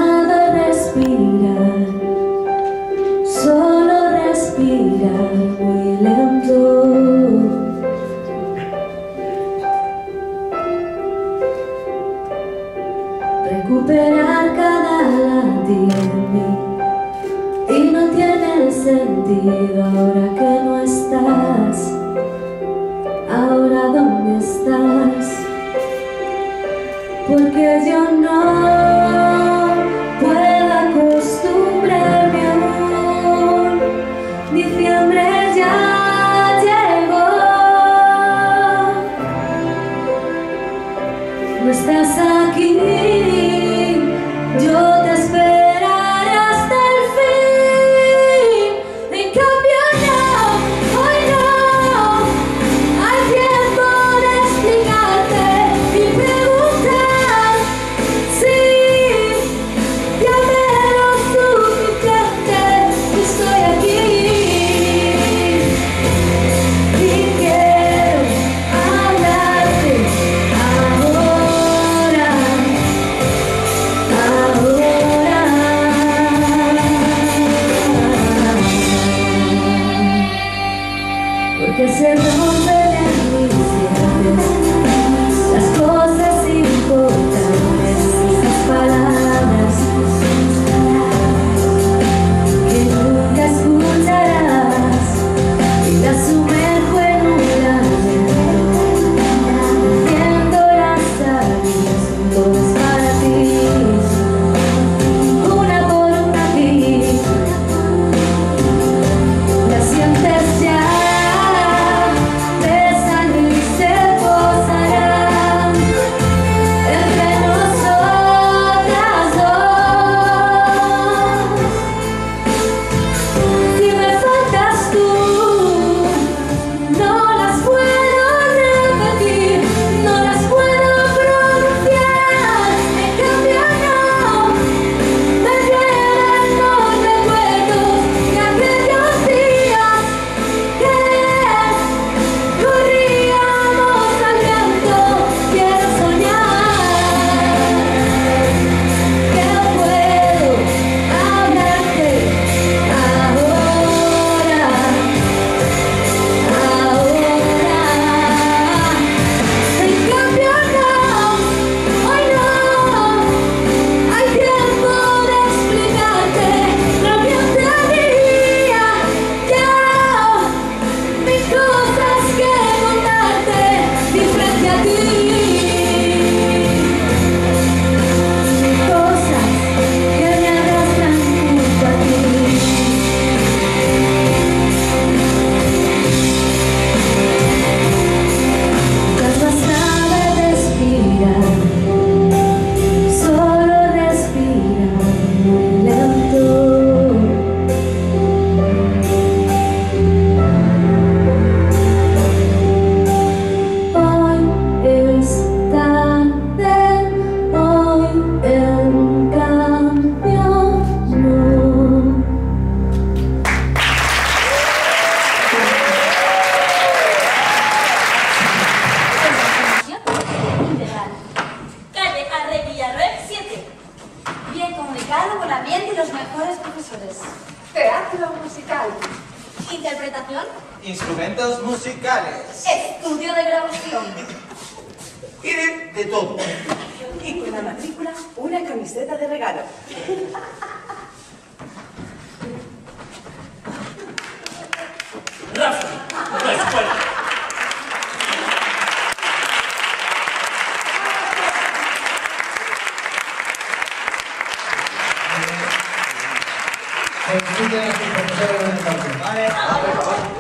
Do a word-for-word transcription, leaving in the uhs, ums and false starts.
nada, respirar, solo respirar muy lento. Recuperar cada latido en mí, y no tiene sentido ahora que no estás. Ahora ¿dónde estás? Porque yo no puedo acostumbrarme aún. Diciembre ya llegó, no estás aquí. Yo te esperaré hasta el fin. En cambio no, hoy no hay tiempo de explicarte y preguntar si ya me lo suficiente. Estoy aquí y quiero hablarte ahora, ahora. Porque se rompen en mis dientes las cosas importantes, esas palabras que nunca escucharás, y las sumerjo en un lamento, viendo las áreas, todas para ti, una por una aquí. Las sientes ya, besan y se posarán entre nosotras dos. Si me faltas tú, no las puedo repetir, no las puedo pronunciar. En cambio no, me quedan los recuerdos de aquellos días que corríamos al viento. Quiero soñar que puedo hablarte ahora, ahora. En cambio no, hoy no hay tiempo de explicarte lo que tenía ya, mis cosas que contarte de frente a ti, cosas que me arrastran junto a ti. Ya no sabe respirar, solo respira muy lento. Hoy es tarde, hoy en cambio no. Integral. Calle Arre Villarroel siete. Bien comunicado, con ambiente y los mejores profesores. Teatro musical. Interpretación. Instrumentos musicales. Estudio de grabación. Y de, de todo. Y con la matrícula, una camiseta de regalo. Rafa, la escuela. Consulten a sus profesores en el campo. Vale, por favor.